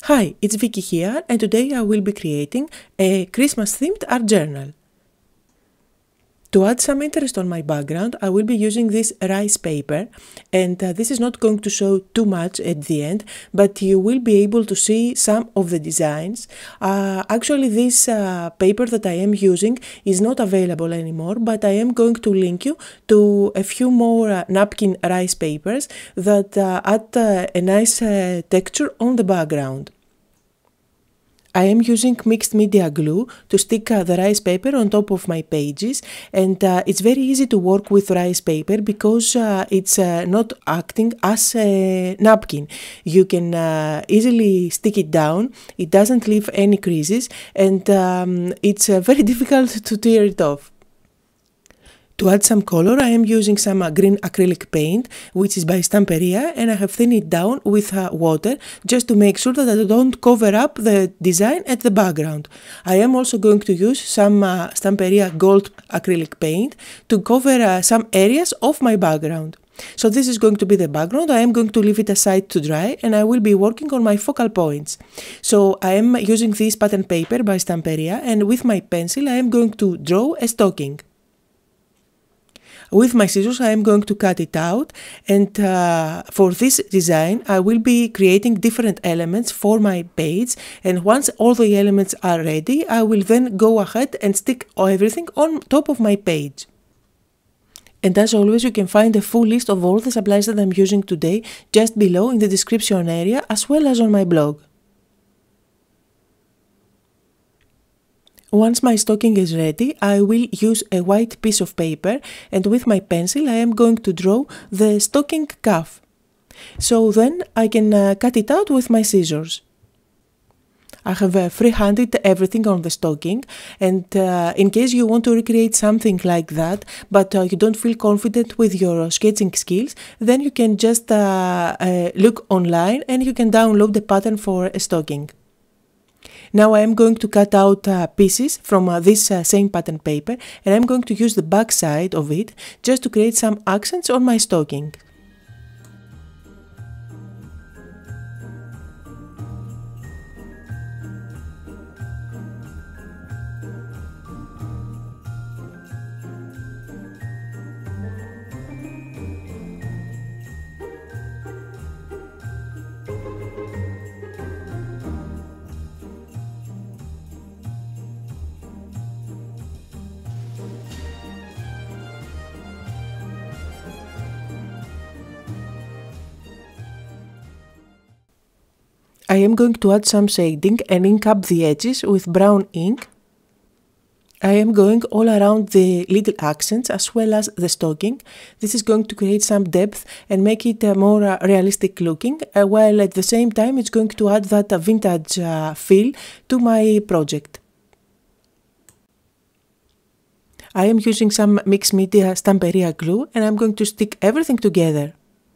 Hi, it's Vicky here, and today I will be creating a Christmas-themed art journal. To add some interest on my background, I will be using this rice paper, and this is not going to show too much at the end, but you will be able to see some of the designs. Actually, this paper that I am using is not available anymore, but I am going to link you to a few more napkin rice papers that add a nice texture on the background. I am using mixed media glue to stick the rice paper on top of my pages, and it's very easy to work with rice paper because it's not acting as a napkin. You can easily stick it down, it doesn't leave any creases, and it's very difficult to tear it off. To add some color, I am using some green acrylic paint, which is by Stamperia, and I have thinned it down with water just to make sure that I don't cover up the design at the background. I am also going to use some Stamperia gold acrylic paint to cover some areas of my background. So this is going to be the background. I am going to leave it aside to dry, and I will be working on my focal points. So I am using this pattern paper by Stamperia, and with my pencil I am going to draw a stocking. With my scissors I am going to cut it out, and for this design I will be creating different elements for my page, and once all the elements are ready I will then go ahead and stick everything on top of my page. And as always, you can find a full list of all the supplies that I'm using today just below in the description area, as well as on my blog. Once my stocking is ready, I will use a white piece of paper, and with my pencil I am going to draw the stocking cuff. So then I can cut it out with my scissors. I have freehanded everything on the stocking, and in case you want to recreate something like that, but you don't feel confident with your sketching skills, then you can just look online and you can download the pattern for a stocking. Now I am going to cut out pieces from this same pattern paper, and I'm going to use the back side of it just to create some accents on my stocking. I am going to add some shading and ink up the edges with brown ink. I am going all around the little accents as well as the stocking. This is going to create some depth and make it more realistic looking, while at the same time it's going to add that vintage feel to my project. I am using some mixed media Stamperia glue, and I'm going to stick everything together.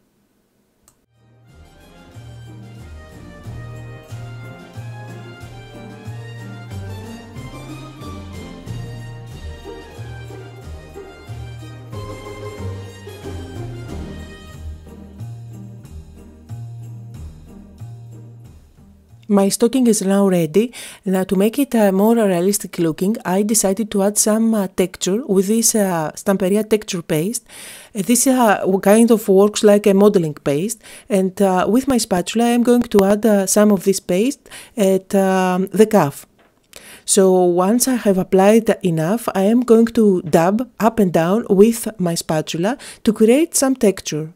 My stocking is now ready. Now to make it more realistic looking, I decided to add some texture with this Stamperia texture paste. This kind of works like a modeling paste, and with my spatula I am going to add some of this paste at the cuff. So once I have applied enough, I am going to dab up and down with my spatula to create some texture.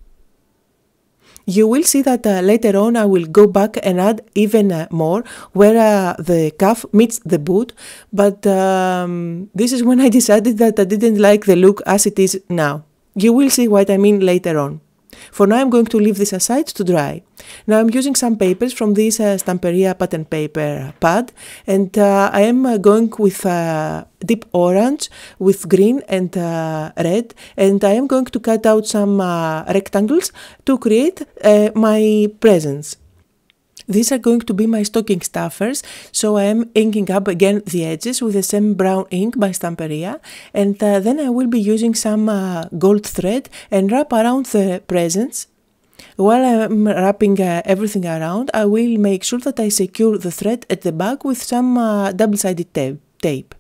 You will see that later on I will go back and add even more where the cuff meets the boot, but this is when I decided that I didn't like the look as it is now. You will see what I mean later on. For now I'm going to leave this aside to dry. Now I'm using some papers from this Stamperia pattern paper pad, and I am going with deep orange, with green and red, and I am going to cut out some rectangles to create my presents. These are going to be my stocking stuffers, so I am inking up again the edges with the same brown ink by Stamperia, and then I will be using some gold thread and wrap around the presents While I'm wrapping everything around, I will make sure that I secure the thread at the back with some double-sided tape.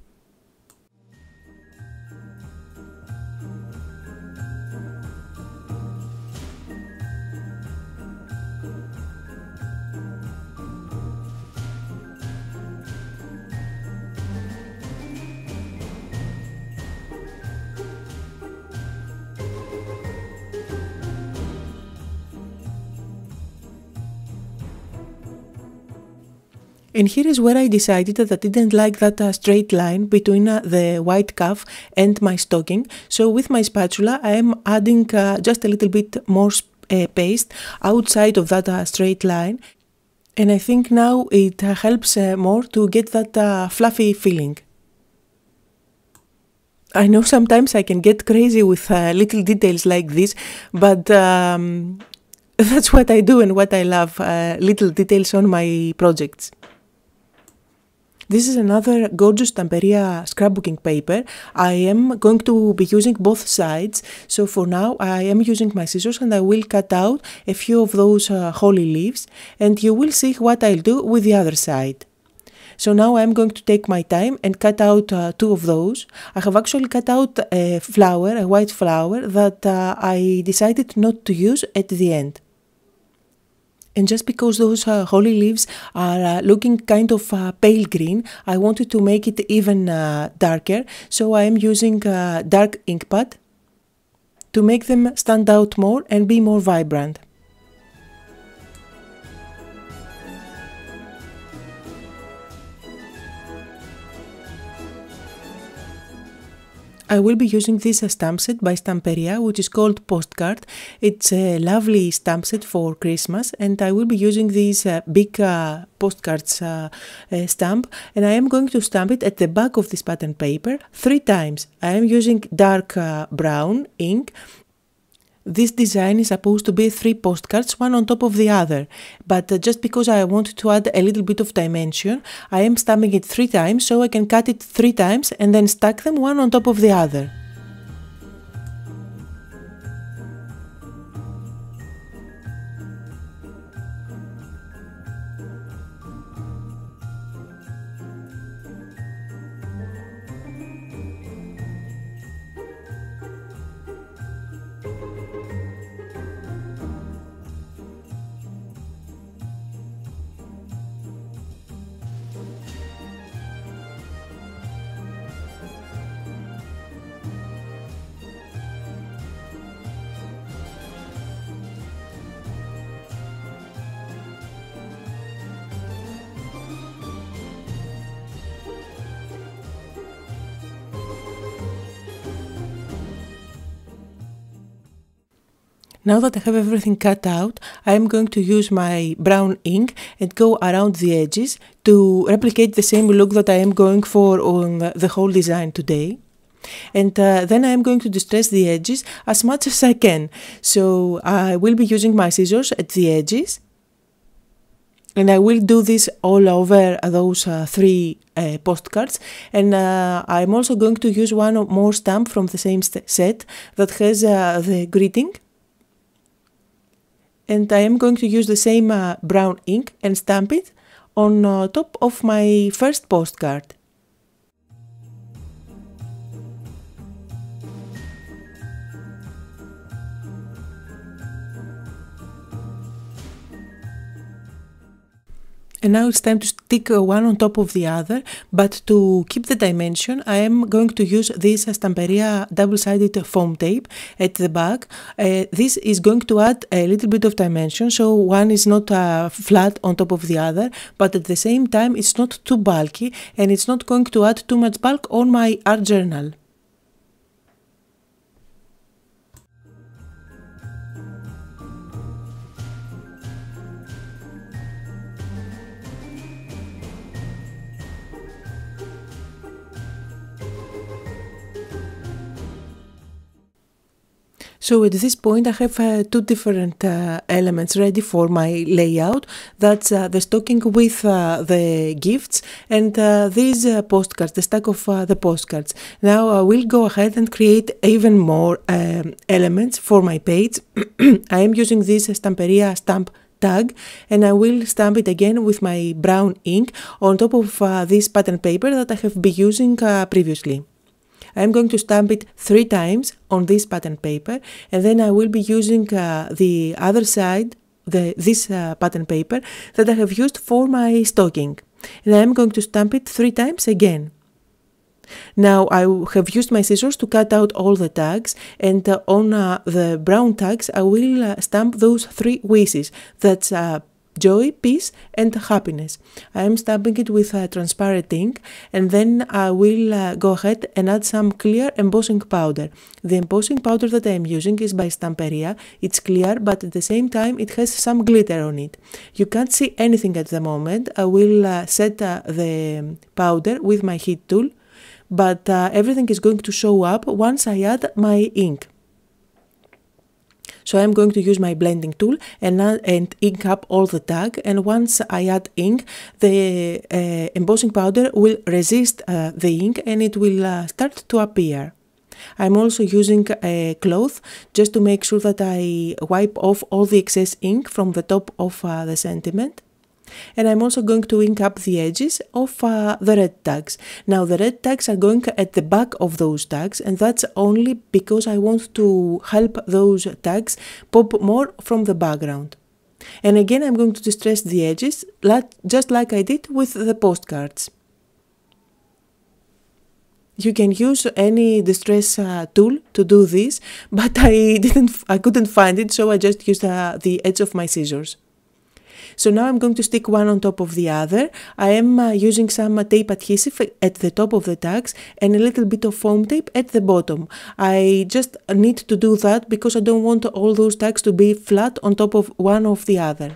And here is where I decided that I didn't like that straight line between the white cuff and my stocking. So with my spatula I am adding just a little bit more paste outside of that straight line. And I think now it helps more to get that fluffy feeling. I know sometimes I can get crazy with little details like this, but that's what I do and what I love, little details on my projects. This is another gorgeous Stamperia scrapbooking paper. I am going to be using both sides, so for now I am using my scissors and I will cut out a few of those holly leaves, and you will see what I'll do with the other side. So now I'm going to take my time and cut out two of those. I have actually cut out a flower, a white flower, that I decided not to use at the end. And just because those holly leaves are looking kind of pale green, I wanted to make it even darker, so I am using dark ink pad to make them stand out more and be more vibrant. I will be using this stamp set by Stamperia, which is called Postcard. It's a lovely stamp set for Christmas, and I will be using this big postcards stamp, and I am going to stamp it at the back of this pattern paper 3 times. I am using dark brown ink. This design is supposed to be 3 postcards, one on top of the other, but just because I want to add a little bit of dimension, I am stamping it 3 times so I can cut it 3 times and then stack them one on top of the other. Now that I have everything cut out, I am going to use my brown ink and go around the edges to replicate the same look that I am going for on the whole design today. And then I am going to distress the edges as much as I can. So I will be using my scissors at the edges. And I will do this all over those 3 postcards. And I'm also going to use one more stamp from the same set that has the greeting. And I am going to use the same brown ink and stamp it on top of my first postcard. And now it's time to stick one on top of the other, but to keep the dimension I am going to use this Stamperia double-sided foam tape at the back. This is going to add a little bit of dimension, so one is not flat on top of the other, but at the same time it's not too bulky and it's not going to add too much bulk on my art journal. So at this point I have two different elements ready for my layout. That's the stocking with the gifts and these postcards, the stack of the postcards. Now I will go ahead and create even more elements for my page. I am using this Stamperia stamp tag and I will stamp it again with my brown ink on top of this pattern paper that I have been using previously. I'm going to stamp it 3 times on this pattern paper and then I will be using the other side, this pattern paper that I have used for my stocking. And I'm going to stamp it 3 times again. Now I have used my scissors to cut out all the tags and on the brown tags I will stamp those 3 wishes. That's joy, peace and happiness. I am stamping it with transparent ink and then I will go ahead and add some clear embossing powder. The embossing powder that I am using is by Stamperia. It's clear but at the same time it has some glitter on it. You can't see anything at the moment. I will set the powder with my heat tool, but everything is going to show up once I add my ink. So I'm going to use my blending tool and ink up all the tag, and once I add ink, the embossing powder will resist the ink and it will start to appear. I'm also using a cloth just to make sure that I wipe off all the excess ink from the top of the sentiment. And I'm also going to ink up the edges of the red tags. Now the red tags are going at the back of those tags and that's only because I want to help those tags pop more from the background. And again I'm going to distress the edges just like I did with the postcards. You can use any distress tool to do this, but I couldn't find it, so I just used the edge of my scissors. So now I'm going to stick one on top of the other. I am using some tape adhesive at the top of the tags and a little bit of foam tape at the bottom. I just need to do that because I don't want all those tags to be flat on top of one of the other.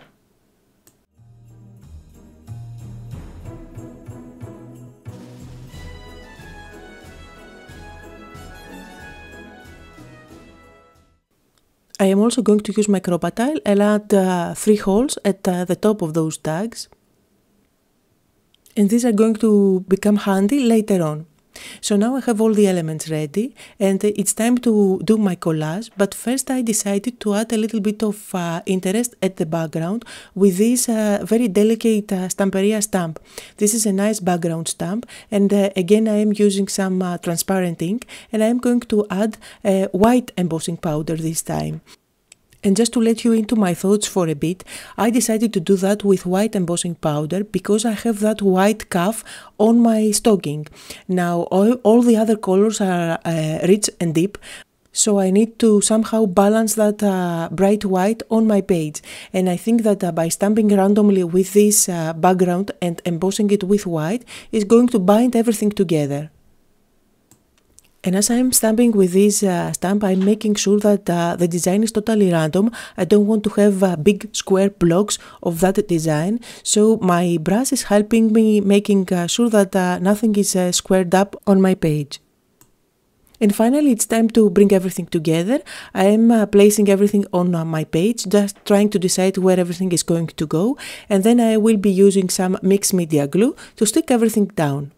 I am also going to use my Crop-A-Tile and add 3 holes at the top of those tags. And these are going to become handy later on. So now I have all the elements ready and it's time to do my collage, but first I decided to add a little bit of interest at the background with this very delicate Stamperia stamp. This is a nice background stamp and again I am using some transparent ink and I am going to add white embossing powder this time. And just to let you into my thoughts for a bit, I decided to do that with white embossing powder because I have that white cuff on my stocking. Now all the other colors are rich and deep, so I need to somehow balance that bright white on my page. And I think that by stamping randomly with this background and embossing it with white is going to bind everything together. And as I'm stamping with this stamp, I'm making sure that the design is totally random. I don't want to have big square blocks of that design. So my brush is helping me making sure that nothing is squared up on my page. And finally, it's time to bring everything together. I am placing everything on my page, just trying to decide where everything is going to go. And then I will be using some mixed media glue to stick everything down.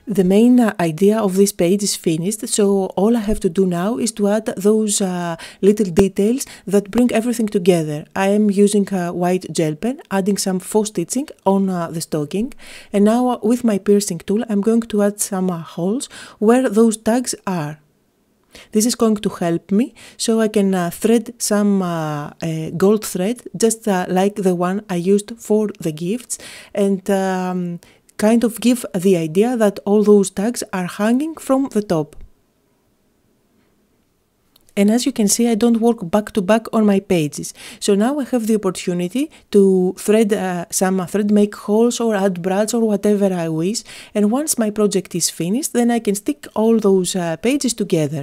The main idea of this page is finished, so all I have to do now is to add those little details that bring everything together. I am using a white gel pen, adding some faux stitching on the stocking, and now with my piercing tool I'm going to add some holes where those tags are. This is going to help me so I can thread some gold thread just like the one I used for the gifts, and kind of give the idea that all those tags are hanging from the top. And as you can see, I don't work back to back on my pages. So now I have the opportunity to thread make holes or add brads or whatever I wish. And once my project is finished, then I can stick all those pages together.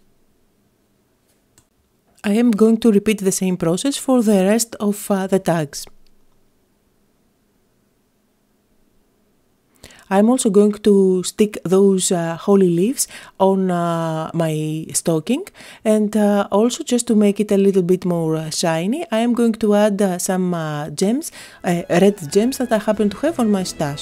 I am going to repeat the same process for the rest of the tags. I'm also going to stick those holly leaves on my stocking, and also just to make it a little bit more shiny, I am going to add some gems, red gems that I happen to have on my stash.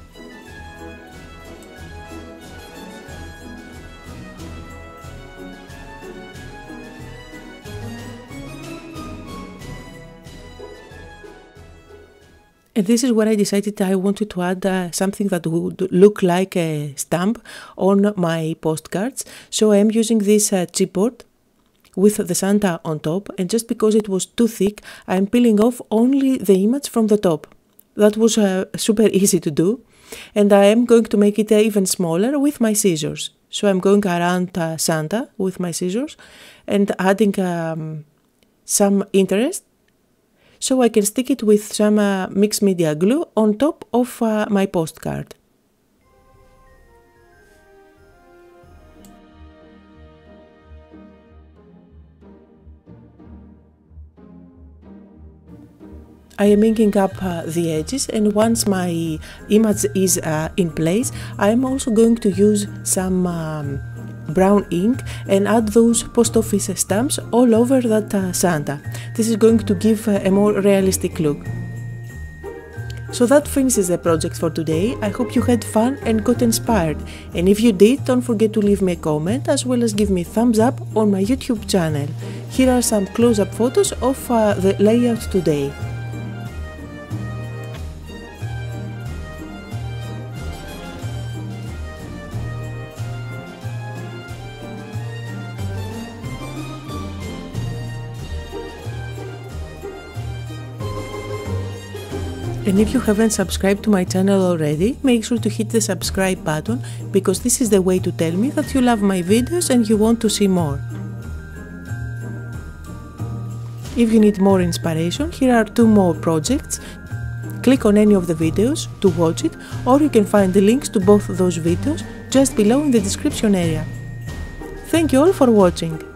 And this is where I decided I wanted to add something that would look like a stamp on my postcards. So I am using this chipboard with the Santa on top, and just because it was too thick, I am peeling off only the image from the top. That was super easy to do, and I am going to make it even smaller with my scissors. So I'm going around Santa with my scissors and adding some interest, so I can stick it with some mixed media glue on top of my postcard. I am inking up the edges, and once my image is in place, I am also going to use some brown ink and add those post office stamps all over that Santa. This is going to give a more realistic look. So that finishes the project for today. I hope you had fun and got inspired, and if you did, don't forget to leave me a comment as well as give me a thumbs up on my YouTube channel. Here are some close-up photos of the layout today. And if you haven't subscribed to my channel already, make sure to hit the subscribe button, because this is the way to tell me that you love my videos and you want to see more. If you need more inspiration, here are 2 more projects. Click on any of the videos to watch it, or you can find the links to both those videos just below in the description area. Thank you all for watching.